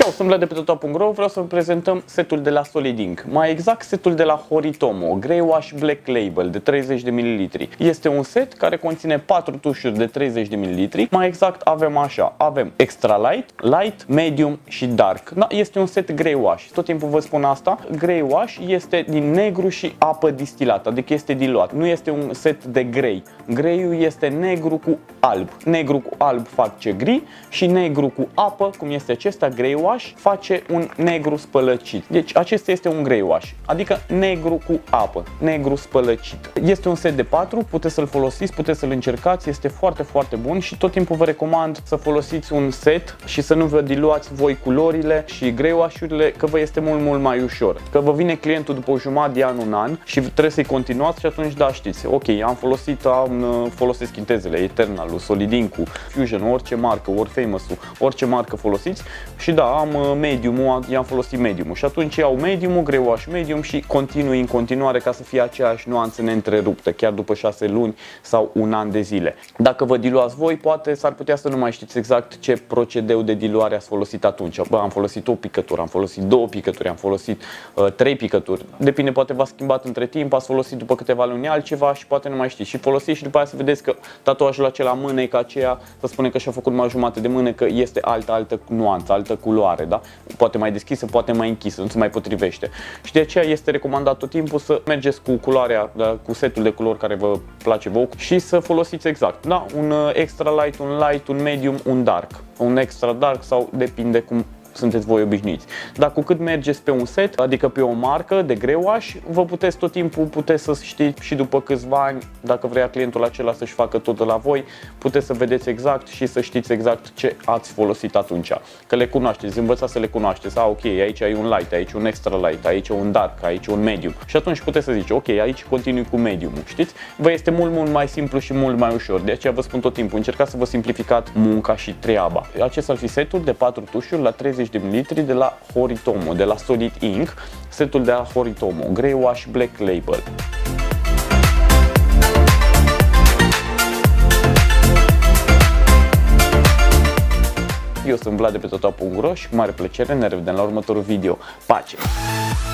Sunt Vlad de pe Total.ro, vreau să vă prezentăm setul de la Solid Ink. Mai exact, setul de la Horitomo, Grey Wash Black Label de 30 de ml. Este un set care conține 4 tușuri de 30 de ml. Mai exact, avem așa, avem Extra Light, Light, Medium și Dark. Da, este un set Grey Wash. Tot timpul vă spun asta. Grey Wash este din negru și apă distilată, adică este diluat. Nu este un set de grey. Grey-ul este negru cu alb. Negru cu alb face gri și negru cu apă, cum este acesta, Grey Wash, face un negru spălăcit. Deci acesta este un Grey Wash, adică negru cu apă, negru spălăcit. Este un set de 4, puteți să-l folosiți, puteți să-l încercați, este foarte, foarte bun și tot timpul vă recomand să folosiți un set și să nu vă diluați voi culorile și Grey Wash-urile, că vă este mult, mult mai ușor. Că vă vine clientul după o jumătate de an, un an și trebuie să-i continuați și atunci da, știți, ok, folosesc Intezele, Eternal, Solid Ink-ul, Fusion, orice marcă, Famous-ul, orice marcă folosiți și da, am Medium-ul, i-am folosit Medium-ul și atunci iau Medium-ul, Grey Wash Medium și continui în continuare ca să fie aceeași nuanță neîntreruptă, chiar după 6 luni sau un an de zile. Dacă vă diluați voi, poate s-ar putea să nu mai știți exact ce procedeu de diluare ați folosit atunci. Bă, am folosit o picătură, am folosit 2 picături, am folosit 3 picături. Depinde, poate v-a schimbat între timp, ați folosit după câteva luni altceva și poate nu mai știți. Și folosiți și după aceea să vedeți că tatuajul acela mână e ca aceea, să spunem că și-a făcut mai jumătate de mână, că este altă nuanță, altă culoare, da? Poate mai deschisă, poate mai închisă, nu se mai potrivește. Și de aceea este recomandat tot timpul să mergeți cu culoarea, da, cu setul de culori care vă place vouă și să folosiți exact, da? Un extra light, un light, un medium, un dark. Un extra dark sau depinde cum sunteți voi obișnuiți. Dar cu cât mergeți pe un set, adică pe o marcă de Grey Wash, vă puteți tot timpul, puteți să știți și după câțiva ani, dacă vrea clientul acela să-și facă totul la voi, puteți să vedeți exact și să știți exact ce ați folosit atunci. Că le cunoașteți, învățați să le cunoașteți. Ok, aici ai un light, aici un extra light, aici un dark, aici un medium. Și atunci puteți să ziceți, ok, aici continui cu medium-ul, știți? Vă este mult, mult mai simplu și mult mai ușor. De aceea vă spun tot timpul, încercați să vă simplificați munca și treaba. Acesta ar fi setul de 4 tușuri la 30 de ml de la Horitomo, de la Solid Ink, setul de la Horitomo, Grey Wash Black Label. Eu sunt Vlad de pe Total.ro și cu mare plăcere ne revedem la următorul video. Pace!